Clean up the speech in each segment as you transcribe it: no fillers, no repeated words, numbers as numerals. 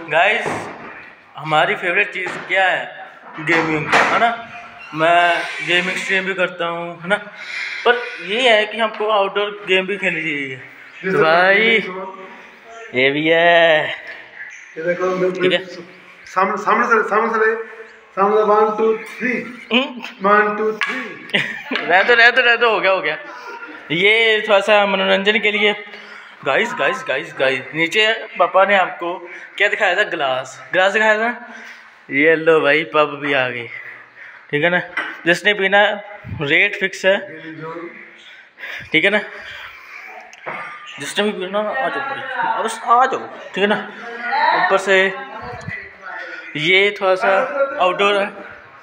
Guys हमारी favourite चीज़ क्या है? गेमिंग, है ना। मैं गेमिंग स्ट्रीम भी करता हूँ, है ना। पर ये है कि हमको आउटडोर गेम भी खेलनी चाहिए। तो भाई ये भी है, ठीक है। सामने सामने से 1 2 3 1 2 3 रह तो हो गया। ये थोड़ा सा मनोरंजन के लिए। गाइस नीचे पापा ने आपको क्या दिखाया था? ग्लास दिखाया था। ये लो भाई, पब भी आ गई, ठीक है ना। जिसने पीना रेट फिक्स है, ठीक है ना। जिसने भी पीना आ जाओ, बस आ जाओ, ठीक है ना। ऊपर से ये थोड़ा सा आउटडोर है।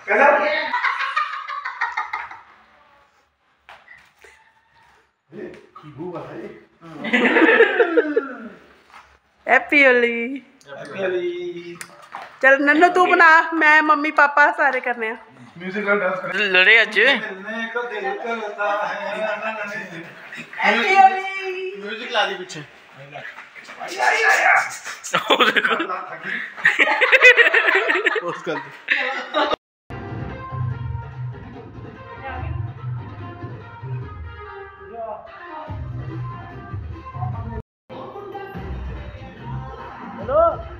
हैप्पी होली। चल नन्नू तू बना, मैं मम्मी पापा सारे करने हैं। म्यूजिक का डांस कर लड़े अज म्यूजिक ला दी पीछे पोस्ट कर दे। हेलो